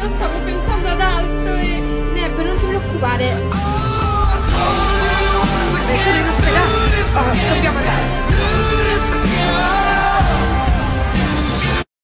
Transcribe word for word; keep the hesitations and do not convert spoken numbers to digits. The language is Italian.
io stavo pensando ad altro e... Neb, non ti preoccupare.